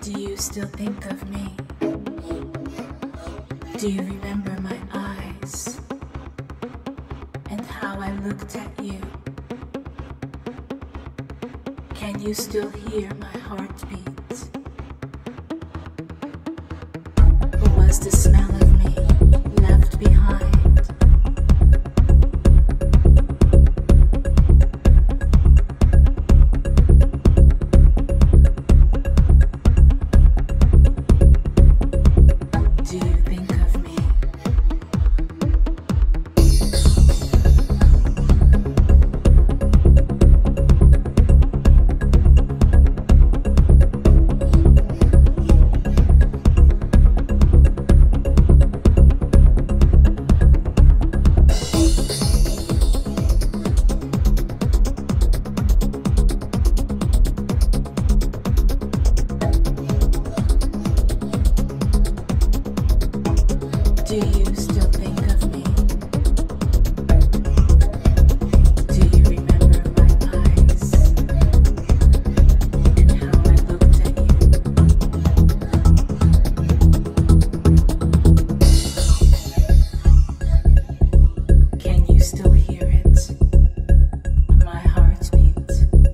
Do you still think of me? Do you remember my eyes and how I looked at you? Can you still hear my heartbeat? Or was the smell of me left behind? Do you still think of me? Do you remember my eyes and how I looked at you? Can you still hear it? My heartbeat?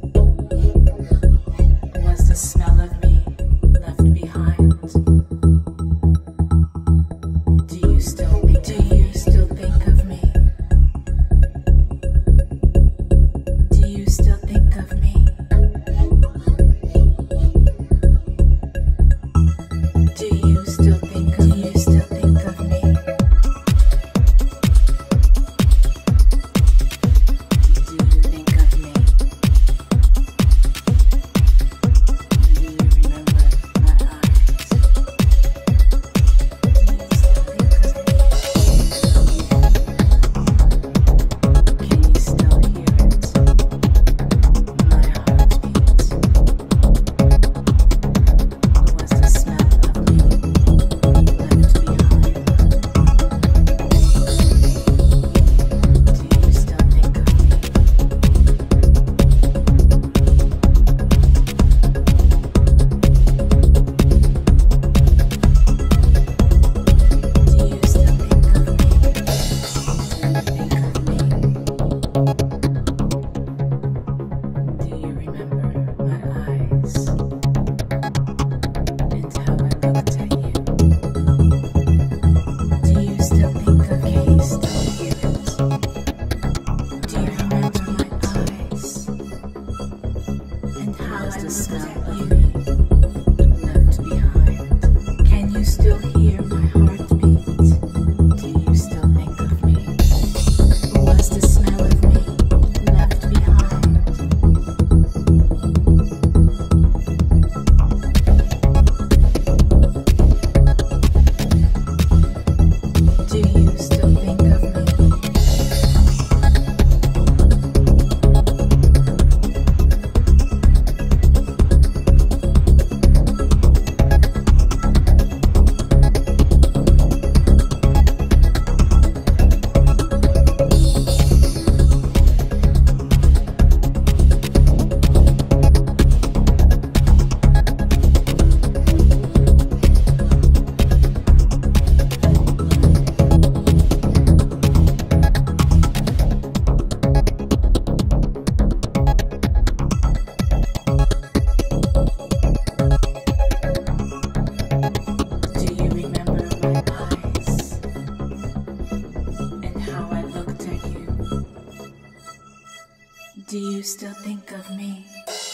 Was the smell of me left behind? Do you still think of me? Do you still think of me? Do you still think of me? Do you think of me? Do you remember my eyes? Do you still think of me? Can you still hear it? My heartbeat? Or was the smell of me left behind? Do you still think of me? Do you still think of me? Do you remember my eyes and how I looked at you? Do you still think of me? Still hear it? Do you remember my eyes and how I looked at you? Left behind. Can you still hear my heartbeat? Do you still think of me? Or was the smell of me left behind? Do you still think of me? Do you remember my eyes and how I looked at you? Do you still think of me?